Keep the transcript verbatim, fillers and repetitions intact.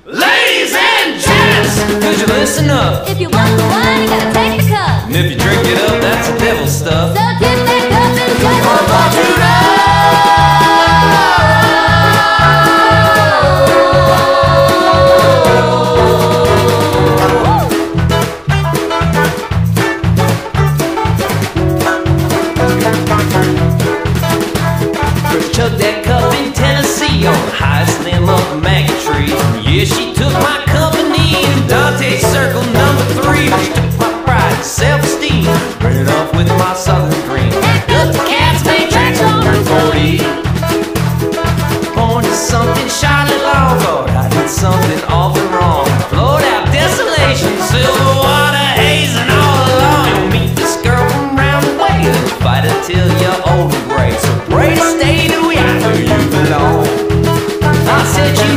Ladies and gents, could you listen up? If you want the wine, you gotta take the cup. And if you drink it up, that's the devil stuff. So tip that cup and just For Fortuna! Chug that cup in Tennessee on the highest limb of a maggot tree. Yeah, she took my company in Dante's circle number three. She took my pride and self-esteem, burn it off with my southern dream. Good cats made tracks on Route forty. Born to something Charlotte long, Lord, I did something awful wrong. Flowed out desolation, silver water hazing all along. You'll meet this girl from round the way and fight her till you're old and gray. So pray to stay to where you belong. I said you